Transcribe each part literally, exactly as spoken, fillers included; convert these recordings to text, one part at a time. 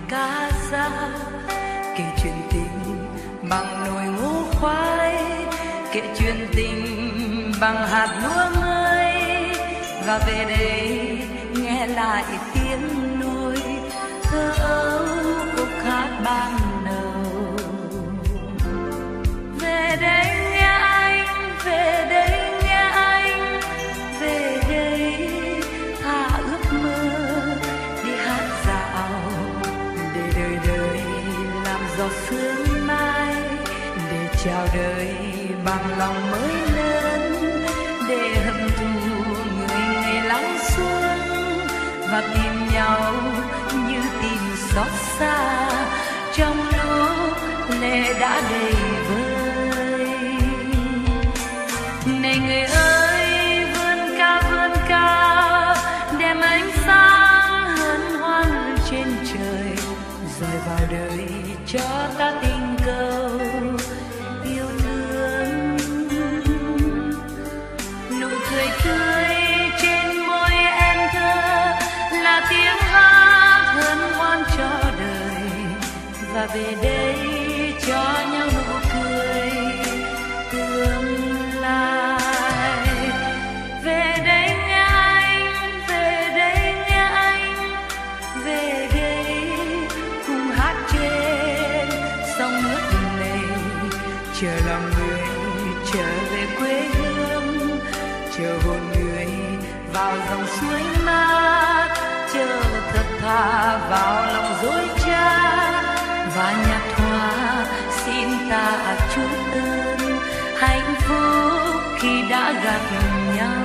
cá dao, kể chuyện tình bằng nồi ngũ khoai, kể chuyện tình bằng hạt lúa mới, và về đây nghe lại tiếng nôi thơ ấu khúc hát ban đầu. Về đây nghe anh, về đây nghe anh, về đây tha ước mơ đi hát dạo, để đời đời làm giọt sương mai, để chào đời bằng lòng mới lớn, để hận thù người ngày lắng xuống và tìm nhau như tìm xót xa trong lúc lệ đã đầy vơi. Này người ơi, vươn cao vươn cao, đem ánh sáng hân hoan trên trời, rồi vào đời cho ta tình cầu yêu thương. Nụ cười tươi trên môi em thơ là tiếng hát hân hoan cho đời, và về đây cho nhau nụ cười tương lai. Về đây nghe anh, về đây nghe anh, về đây cùng hát trên sông nước này, chờ lòng người trở về quê hương, chờ hồn người vào dòng suối mát, chờ thật thà vào lòng dối trá, và nhạt hoa xin ta chút ơn hạnh phúc khi đã gặp nhau.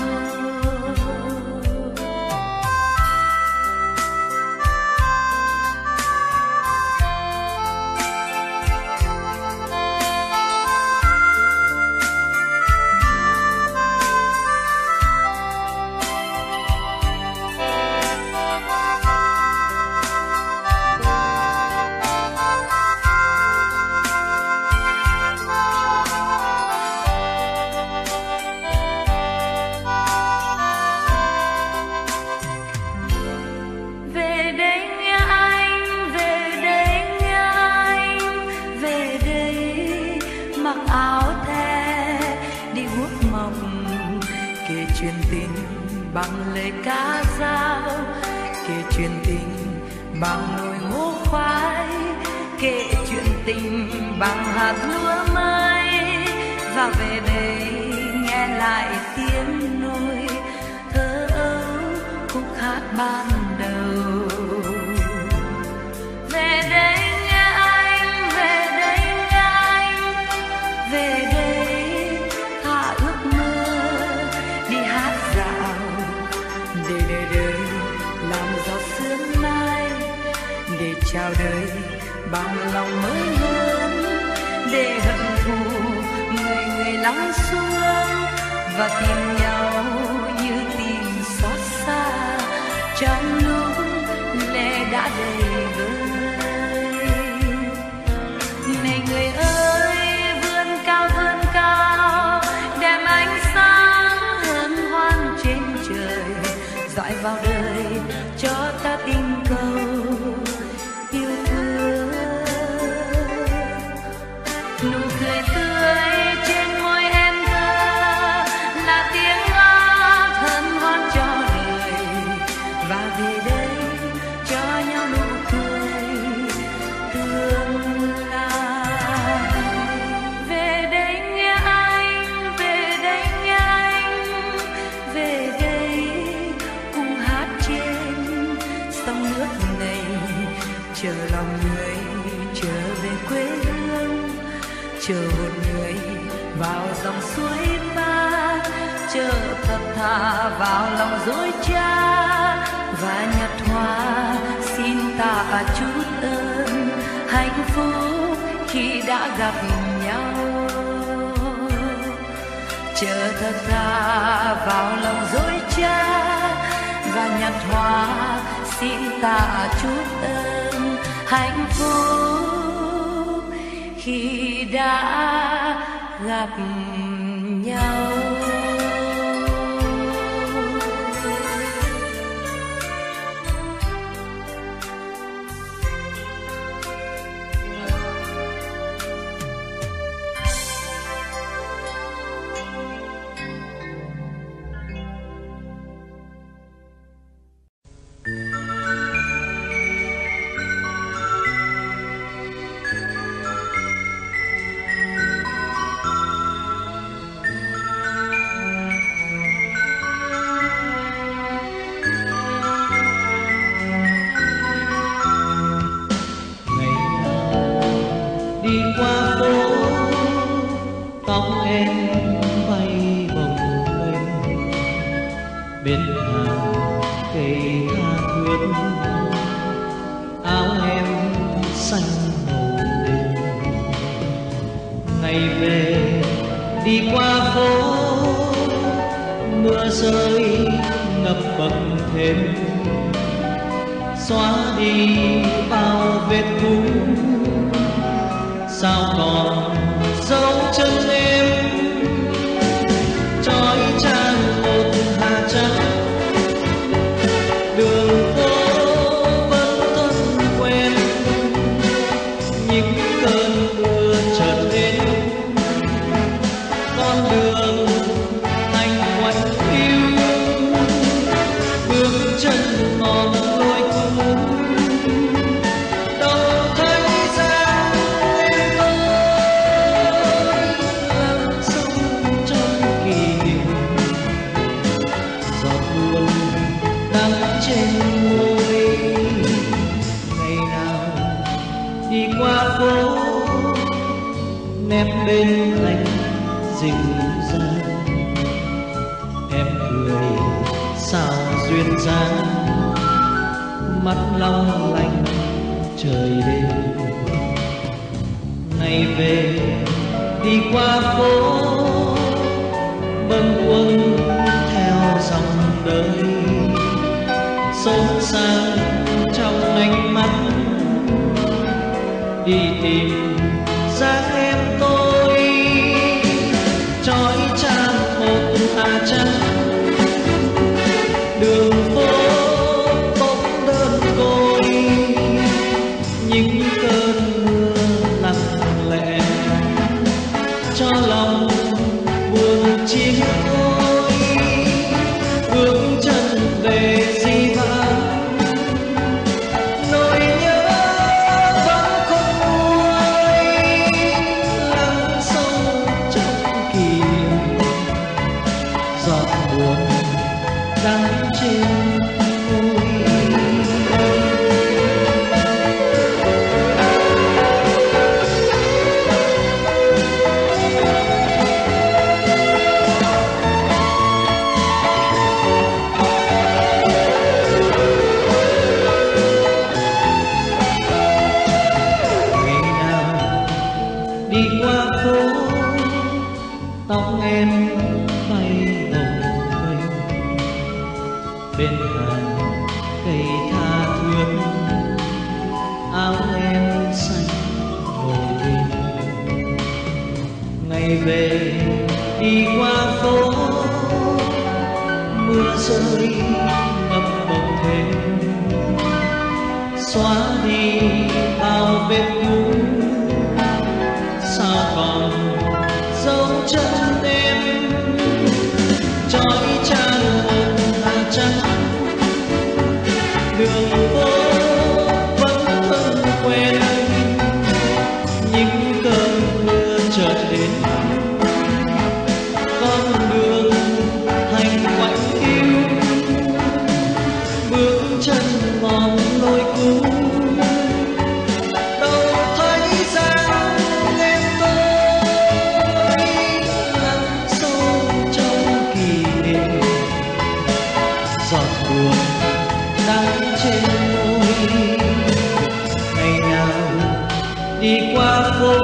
Bằng lời ca dao, kể chuyện tình bằng nồi ngũ khoai, kể chuyện tình bằng hạt lúa mới, và về đây nghe lại tiếng nôi thơ ấu khúc hát ban đầu. Về đây nghe anh, về đây nghe anh, về đây tha ước mơ đi hát dạo, để đời đời làm giọt sương mai, để chào đời bằng lòng mới lớn, để hận thù người người lắng xuống và tìm nhau như tìm xót xa trong lúc lệ đã đầy vơi. Này người ơi, vươn cao vươn cao, đem ánh sáng hân hoan trên trời, dọi vào đời cho ta tình cầu yêu thương. Nụ cười tươi trên môi em thơ là tiếng hát hân hoan cho đời, và về đây cho nhau nụ cười tương lai. Về đây nghe anh, về đây nghe anh, về đây cùng hát trên sông nước này, chờ lòng người trở về quê hương, chờ hồn người vào dòng suối mát, chờ thật thà vào lòng dối trá, và nhặt hoa xin ta chút ơn hạnh phúc khi đã gặp nhau. Chờ thật thà vào lòng dối trá, và nhặt hoa xin ta chút ơn hạnh phúc khi đã gặp nhau. xanh màu đêm. Ngày về đi qua phố, mưa rơi ngập bậc thềm, xóa đi bao vết cũ, sao còn dấu chân em. Trói trang một hà trắng, đường phố vẫn thân quen. Những cơn mưa chợt đến, con đường anh quạnh hiu, bước chân mòn lối cũ. Đâu thấy ra em tôi lặng sâu trong kỷ niệm, giọt buồn đắng trên môi. Ngày nào đi qua phố, nép bên anh dịu dàng, em cười sao duyên dáng, mắt long lanh trời đêm. Ngày về đi qua phố, bâng khuâng theo dòng đời, xốn sang trong ánh mắt, đi tìm dáng em tôi. Trói trang một hà trắng, đường phố bóng đơn côi. Những cơn mưa lặng lẽ cho lòng buồn chia thôi. Bước chân về di vãng, nỗi nhớ vẫn không nguôi, lắng sâu trong kỷ niệm, giọt buồn đắng trên môi. Ngày nào đi qua phố, tóc em bay bồng bềnh, bên hàng cây tha thướt, áo em xanh màu đêm. Ngày về đi qua phố, mưa rơi ngập bầu thềm, xóa đi bao vết cũ, sao còn dấu chân em. Trói trang một hà trắng, đường phố vẫn thân quen. Những cơn mưa chợt đến, con đường thành quạnh hiu, bước chân mòn lối cũ. Đâu thấy dáng em tôi lặng sâu trong kỷ niệm, giọt buồn đắng trên môi. Ngày nào đi qua phố,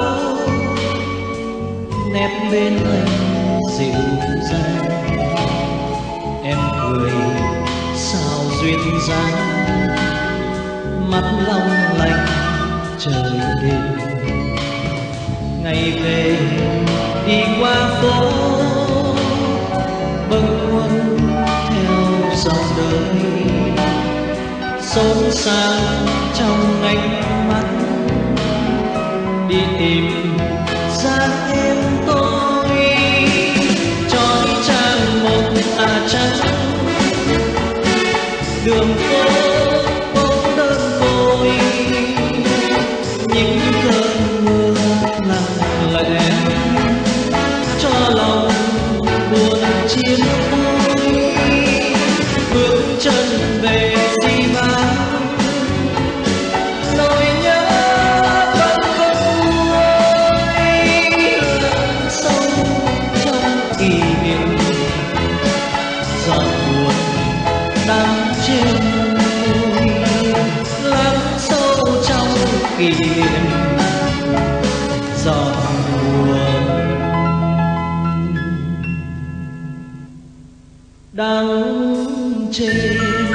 nép bên anh dịu dàng, em cười sao duyên dáng, mắt long lanh trời đêm. Ngày về đi qua phố, bâng khuâng theo dòng đời, xốn sang trong ánh mắt, đi tìm dáng em tôi. Trói trang một hà trắng, đường phố bóng đơn côi. Những cơn mưa lặng lẽ cho lòng buồn chia phôi. Bước chân về di vãng, nỗi nhớ vẫn không nguôi, lặng sâu trong kỷ niệm, giọt buồn đắng trên môi. Lắng sâu trong kỷ niệm giọt buồn đắng trên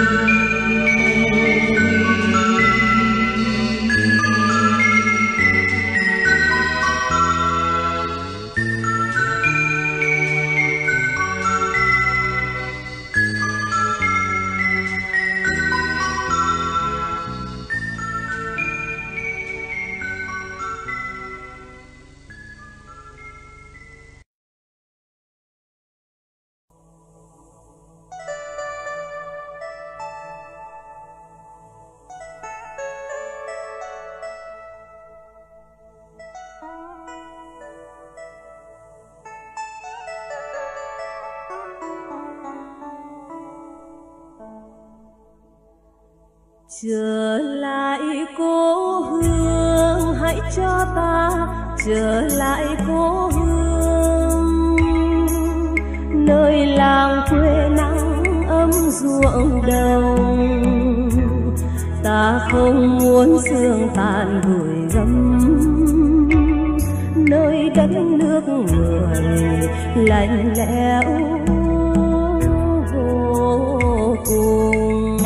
trở lại cố hương, hãy cho ta trở lại cố hương, nơi làng quê nắng ấm ruộng đồng. Ta không muốn sương tàn gửi gắm nơi đất nước người lạnh lẽo vô cùng.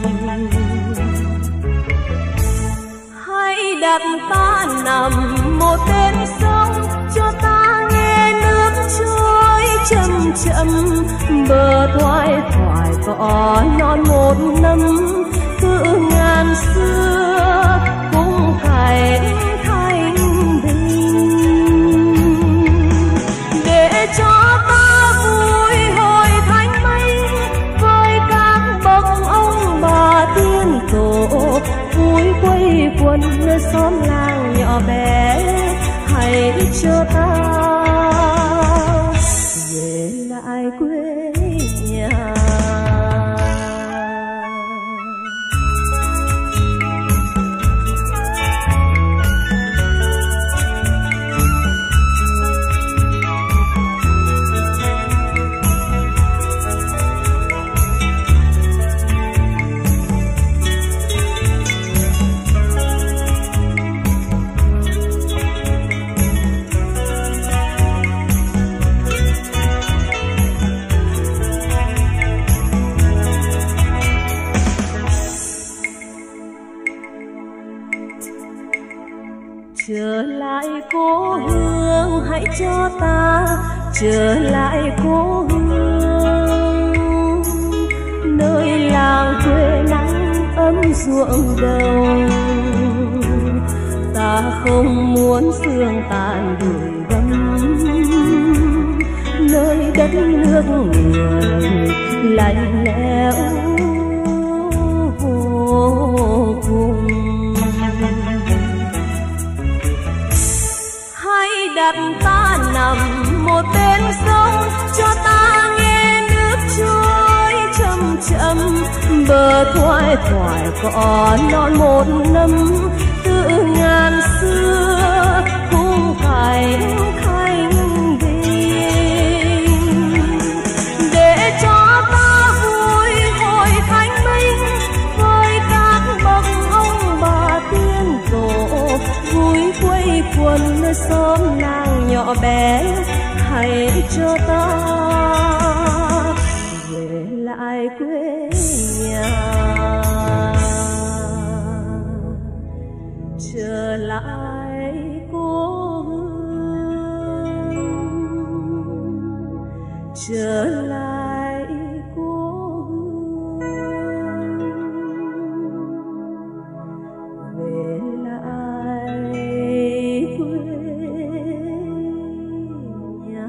Đặt ta nằm một bên sông, cho ta nghe nước trôi chậm chậm, bờ thoai thoải cỏ non một năm cứ ngàn xưa cũng cảnh thanh bình. Để cho ta vui hồi thanh minh với các bậc ông bà tiên tổ, vui quây quần nơi xóm làng nhỏ bé, hãy cho ta về lại quê nhà. Trở lại cố hương, hãy cho ta trở lại cố hương, nơi làng quê nắng ấm ruộng đồng. Ta không muốn sương tàn gửi gắm nơi đất nước người lạnh lẽo vô cùng. Đặt ta nằm một bên sông, cho ta nghe nước trôi chậm chậm, bờ thoai thoải cỏ non một năm từ ngàn xưa khung cảnh thanh bình. Để cho ta vui hồi thanh minh với các bậc ông bà tiên tổ, vui quây quần nơi xóm làng nhỏ bé, hãy cho ta về lại quê nhà. Trở lại cố hương, trở lại cố hương, về lại quê nhà.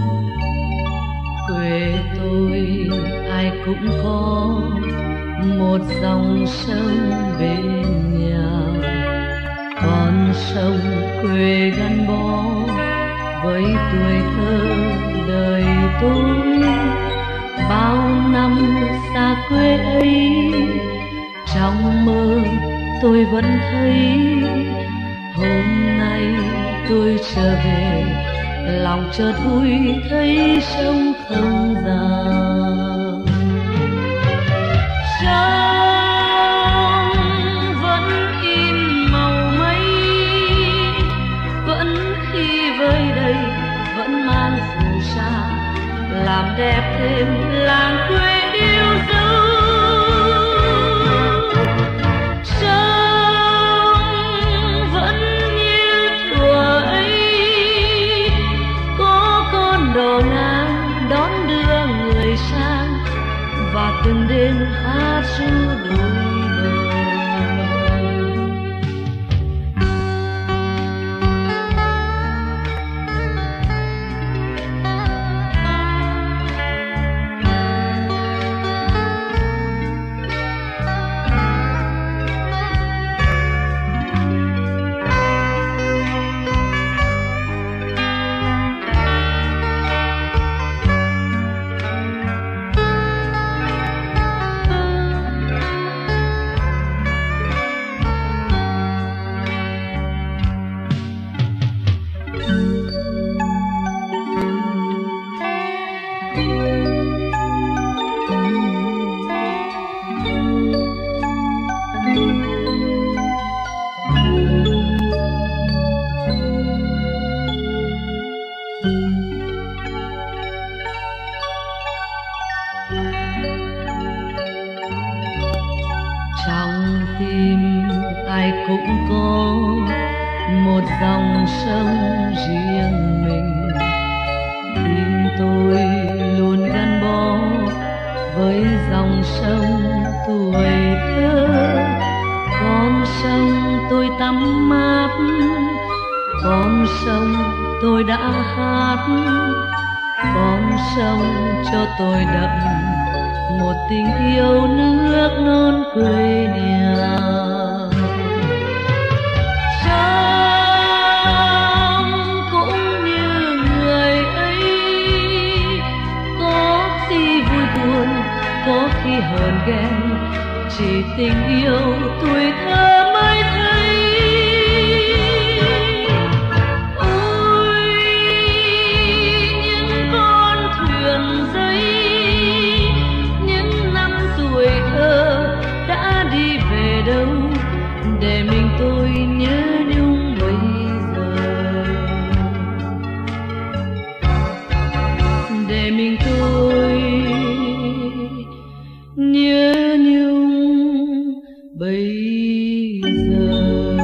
Quê tôi ai cũng có một một dòng sông bên nhà, con sông quê gắn bó với tuổi thơ đời tôi. Bao năm xa quê ấy, trong mơ tôi vẫn thấy hôm nay tôi trở về, lòng chợt vui thấy sông không già. Sông vẫn in màu mây, vẫn khi vơi đầy vẫn mang phù sa, làm đẹp thêm làng quê yêu dấu. Sông vẫn như thuở ấy, có con đò ngang đón đưa người sang, và từng đêm hát ru đôi bờ. Trong tim ai cũng có một dòng sông riêng mình, tim tôi luôn gắn bó với dòng sông tuổi thơ. Con sông tôi tắm mát, con sông tôi đã hát, con sông cho tôi đậm một tình yêu nước non quê nhà. Sông cũng như người ấy, có khi vui buồn, có khi hờn ghen, chỉ tình yêu tuổi thơ mới thấy. Ôi những con thuyền giấy, những năm tuổi thơ đã đi về đâu, để mình tôi nhớ nhung bây giờ, để mình tôi nhớ nhung bây giờ.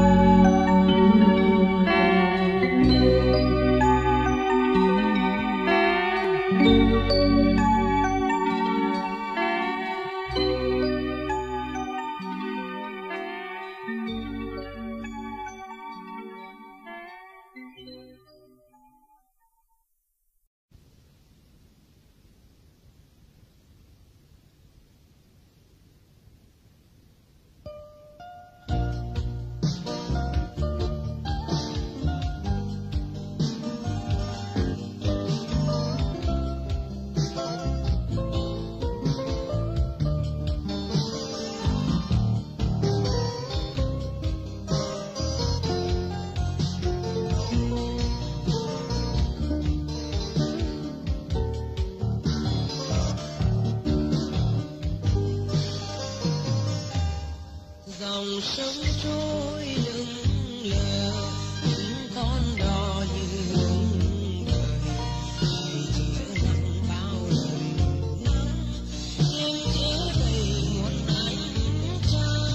Dòng sông trôi lững lờ, những con đò như đứng đời, chứa nặng bao lời nắng, nhưng chứa đầy một ánh trăng.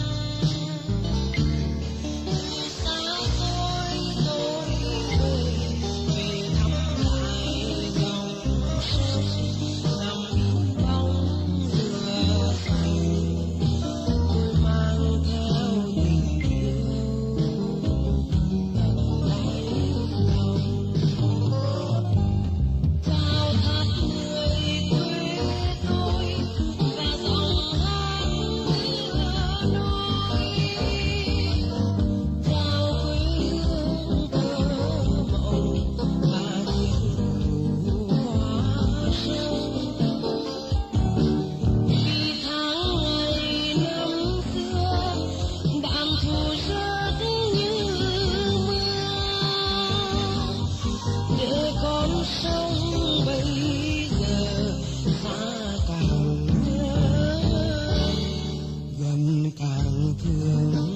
Xa xôi tôi về, về thăm lại dòng sông, nằm bóng dừa xanh, tôi mang theo tình yêu. gần càng thương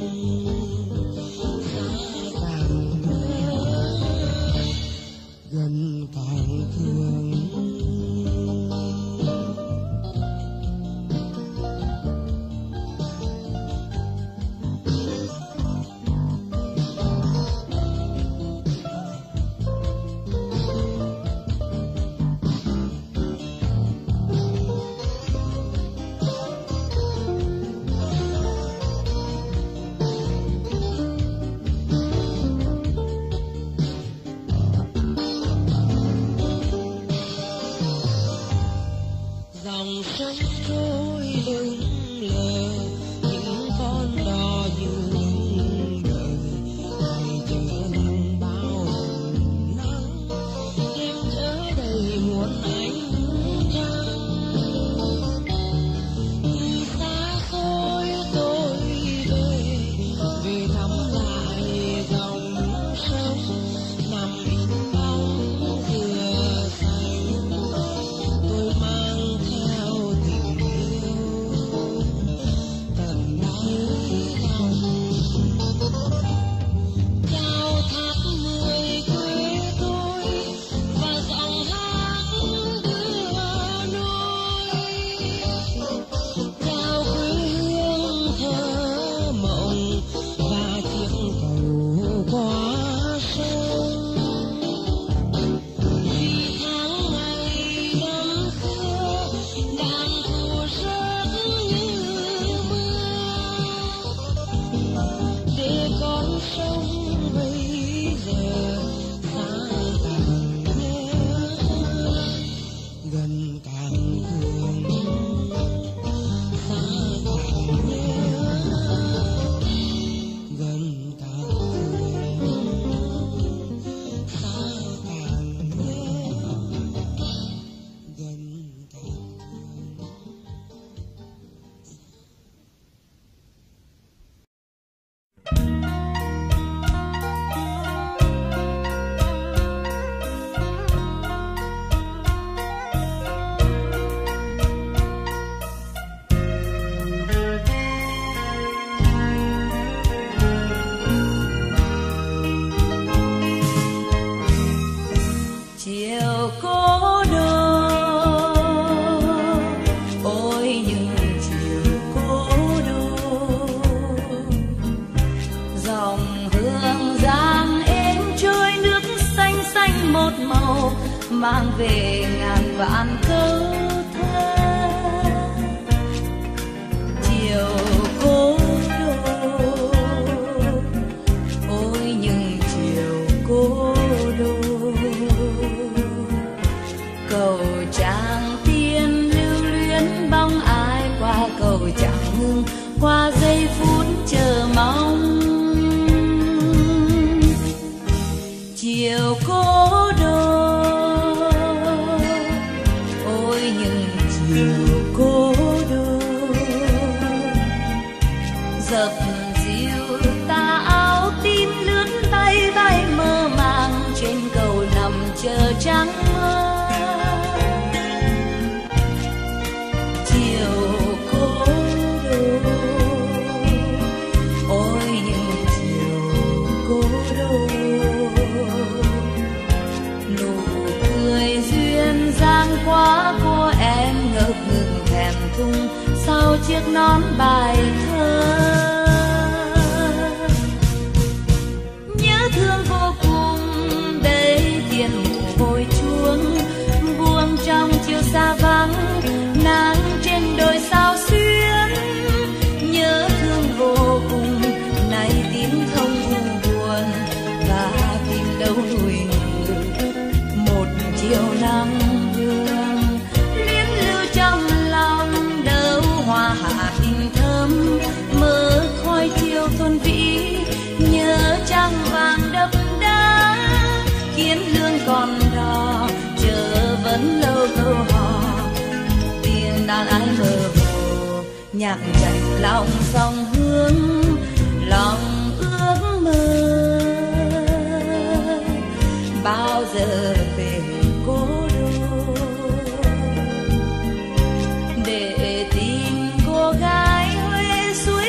xa càng nhớ, gần càng thương. Dòng sông trôi lững lờ những con đò dừng đời, ngày chờ lòng bao nắng đêm chở đầy muôn ánh trăng. Từ xa xôi tôi về về thăm lại dòng sông nằm in bóng dừa xanh. Tôi mang theo tình yêu tận đáy lòng, chào thác mười quê tôi và dòng hát đưa nối, chào quê hương thơ mộng và chiếc cầu qua sông. Vì tháng ngày năm xưa đang thu rớt như mưa, để con sông bây giờ xa càng nhớ, gần càng thương xa càng nhớ, gần càng thương xa càng nhớ, gần càng thương. Chiều cố đô, ôi những chiều cố đô, dòng hương giang êm trôi nước xanh xanh một màu, mang về ngàn vạn câu thơ. Chiều cố đô, ôi những chiều cố đô, cầu Tràng Tiền lưu luyến bóng ai qua cầu Tràng Hưng, qua giây phút chờ mong. Chiều cố đô, ôi những chiều cố đô, dập dìu tà áo tím lướt tay bay mơ màng, trên cầu nằm chờ trắng mơ. Chiều cố đô, ôi những chiều cố đô, nụ cười duyên dáng quá của em ngập ngừng thèm thùng sau chiếc nón bài thơ. Nhớ thương vô cùng đây tiền mồ hôi chuông, buông trong chiều xa vắng nắng trên đồi sao xuyến. Nhớ thương vô cùng nay tiếng không u buồn và tìm đâu nuôi người một chiều nắng hương luyến lưu trong lòng. Đâu hoa hạ tình thơm mơ khói chiều thôn vĩ, nhớ trăng vàng đậm đá kiến lương còn đò chờ vẫn lâu câu hò. Tiếng đàn ái mơ hồ nhạc chạy lòng sông hương, lòng ước mơ bao giờ về cố đô để tìm cô gái Huế suốt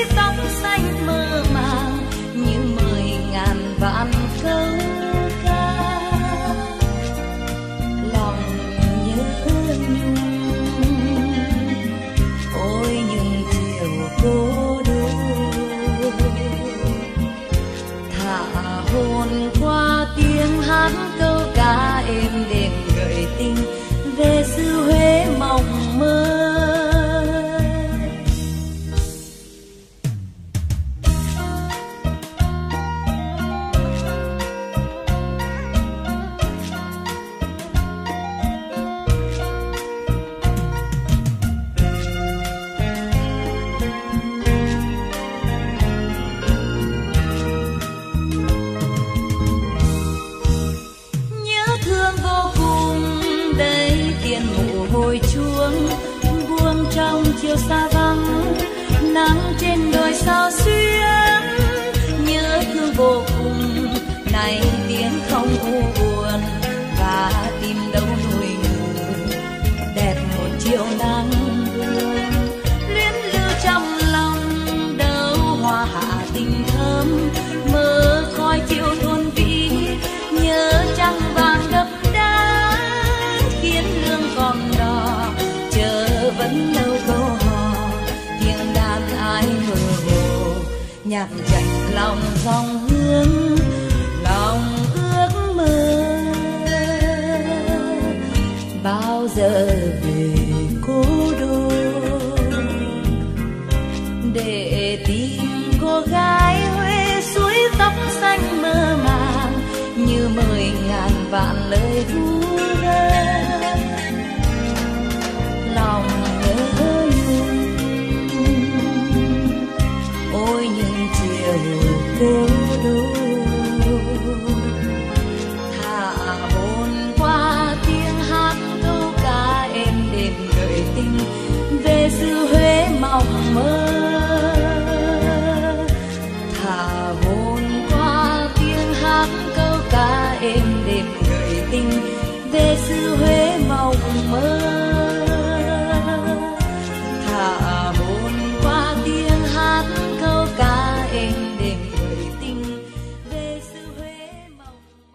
chiều xa vắng, nắng trên đồi sao xuyến, nhớ thương vô cùng này tiếng không u buồn và tìm đâu nuôi người đẹp một chiều nắng buồn luyến lưu trong lòng đâu hoa hạ tình thơm mơ khói chiều thôn vĩ nhớ trăng vàng đậm đá khiến lương còn đò chờ vẫn lâu câu hò tiếng đàn ai mơ hồ nhạc dạch lòng dòng hương lòng ước mơ bao giờ về cố đô để tìm cô gái Huế suối tóc xanh mơ màng như mười ngàn vạn lời ru đơn lòng nhớ nhung ôi những chiều cố đô thả hồn qua tiếng hát câu ca êm đềm gợi tình về xứ Huế mộng mơ thả hồn qua tiếng hát câu ca êm đềm gợi tình về xứ Huế mộng mơ thả hồn qua tiếng hát câu ca êm đềm gợi tình về xứ Huế mộng mơ.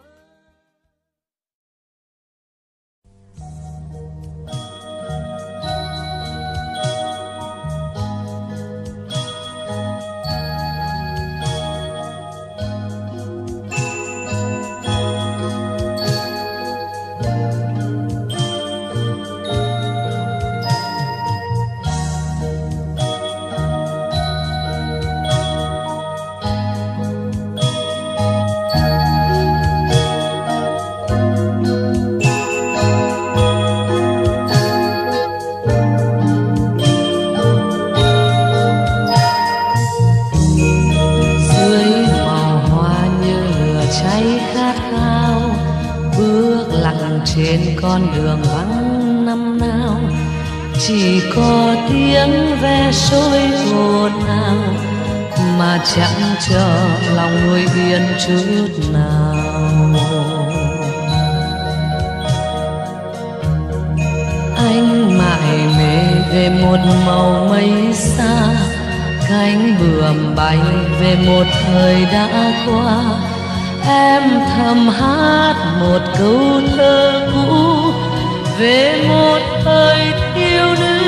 Trên con đường vắng năm nào chỉ có tiếng ve sôi ồn ào mà chẳng chờ lòng người yên chút nào. Anh mải mê về một màu mây xa, cánh bướm bay về một thời đã qua. Em thầm hát một câu thơ cũ về một thời thiếu nữ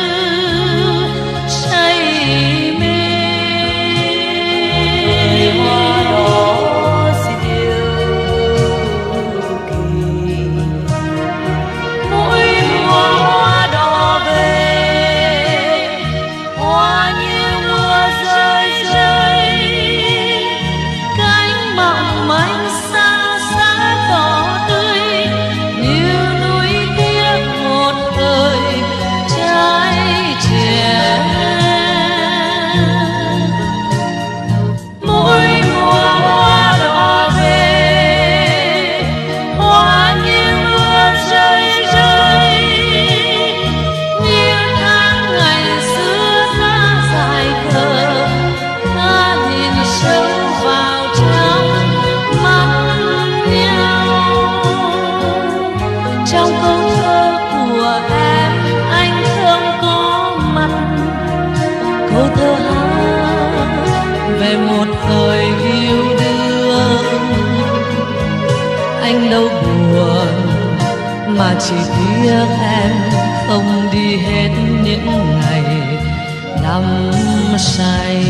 say mê. Hoa đỏ diệu kỳ, mỗi mùa hoa đỏ về, hoa như mưa rơi rơi, cánh mộng manh xa xa tỏ tươi như núi tiếc một thời trai trẻ. Mỗi mùa hoa đỏ về, hoa như mưa rơi rơi, như tháng ngày xưa ta dài khờ, ta nhìn sâu vào trong mắt nhau. Trong câu thơ của em anh không có mặt, câu thơ hát về một thời yêu đương. Anh đâu buồn mà chỉ tiếc em không đi hết những ngày đắm say.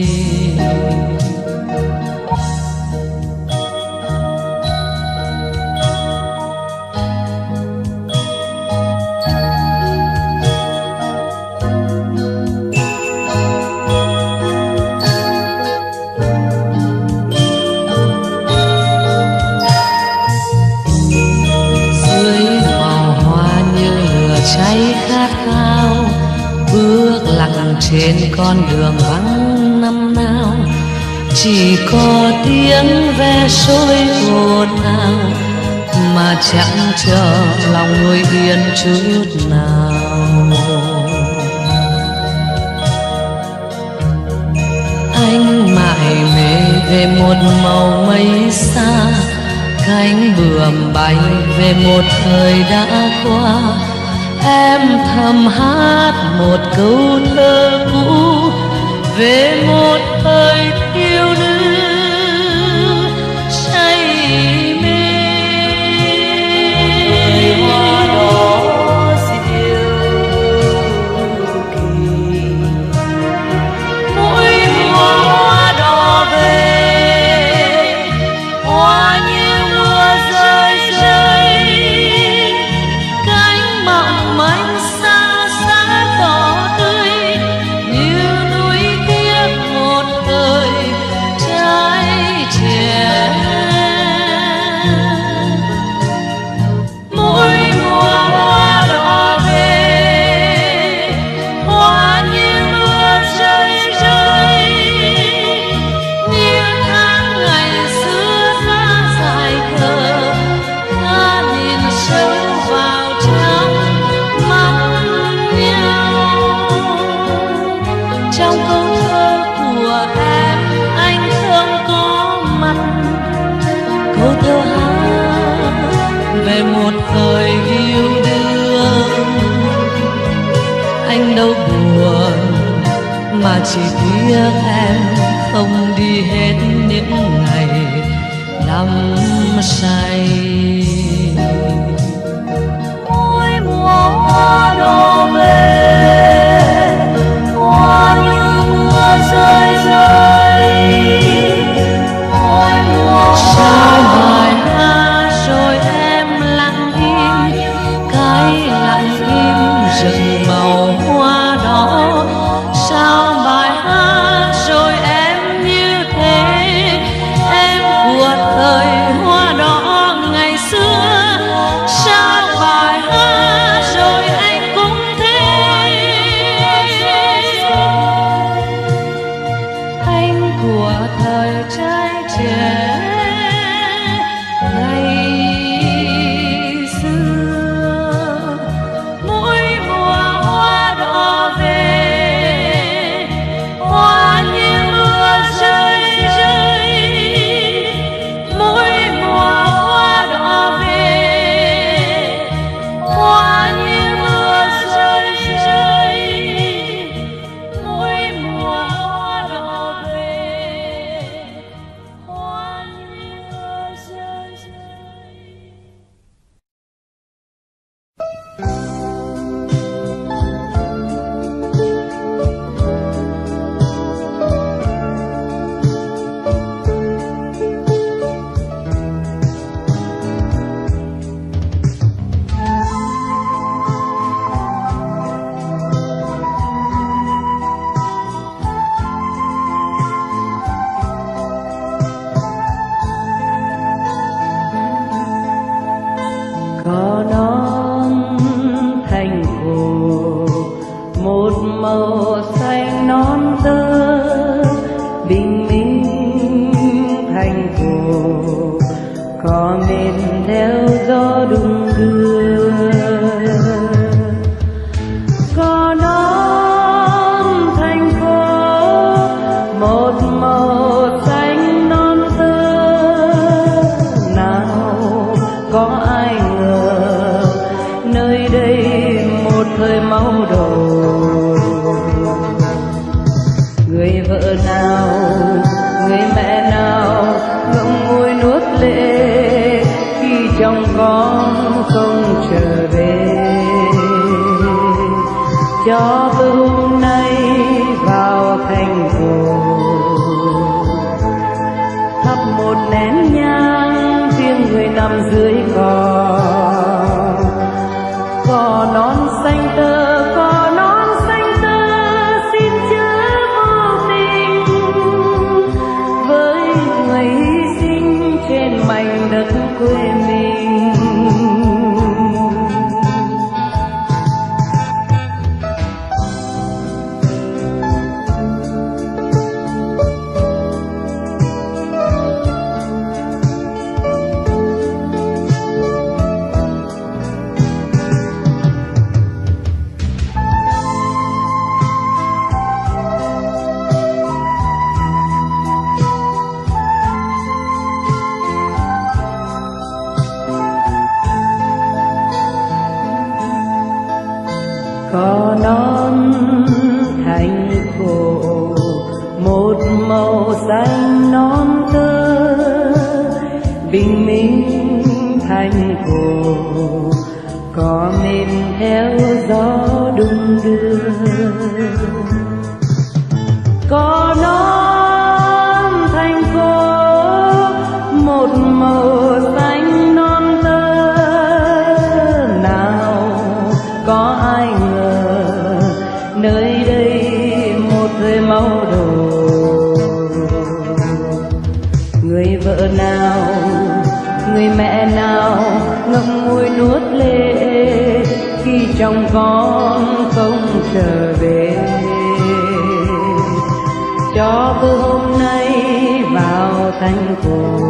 Dưới màu hoa như lửa cháy khát khao, bước lặng trên con đường vắng năm nào chỉ có tiếng ve sôi ồn ào mà chẳng chờ lòng người yên chút nào. anh mải mê về một màu mây xa, cánh bướm bay về một thời đã qua. Em thầm hát một câu thơ cũ về một thời yêu nữ say mê. Hoa đỏ diệu kỳ, mỗi mùa hoa đỏ về, hoa như mưa rơi rơi, cánh mộng manh xa xa đỏ tươi như núi tiếc một thời trai trẻ. Mỗi mùa hoa đỏ về, hoa như mưa rơi rơi, như tháng ngày xưa ta dài khờ, ta nhìn sâu vào trong mắt nhau. Trong câu thơ của em anh không có mặt, câu thơ hát về một thời yêu đương. Anh đâu buồn mà chỉ tiếc em không đi hết những ngày đắm say. Mỗi mùa hoa đỏ về, hoa như mưa rơi rơi, mỗi mùa sao bài hát rồi em lặng im, cái lặng im rừng màu hoa đỏ. Sao bài hát rồi em như thế, em của thời hoa đỏ ngày xưa. Sao bài hát rồi anh cũng thế, anh của thời trai trẻ ngày xưa. Mỗi mùa hoa đỏ về, hoa như mưa rơi rơi, mỗi mùa hoa đỏ về, hoa như mưa rơi rơi, mỗi mùa hoa đỏ về, hoa như mưa rơi rơi. Có non thành cổ, một màu xanh non tơ, bình minh thành cổ, có miền theo gió đung đưa. Có non thành cổ, một màu xanh non tơ, nào có ai ngờ nơi đây một thời máu đầu. Người vợ nào, người mẹ nào ngậm ngùi nuốt lệ khi chồng con không trở về. Cho tôi hôm nay vào thành cổ, thắp một nén nhang riêng người nằm dưới cỏ. Cỏ non xanh tơ, cỏ non xanh tơ, xin chớ vô tình với người hy sinh trên mảnh đất quê mình. thành cổ, một màu xanh non tơ bình minh thành cổ, có mềm theo gió đung đưa. Có non thành cổ, một màu xanh non tơ, nào có ai ngờ nơi đây một thời máu đổ. Người vợ nào, người mẹ nào ngậm ngùi nuốt lệ khi chồng con không trở về, cho từ hôm nay vào thành cổ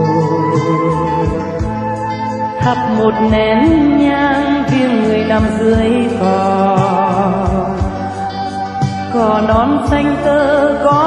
thắp một nén nhang viếng người nằm dưới cỏ. Cỏ non xanh tơ có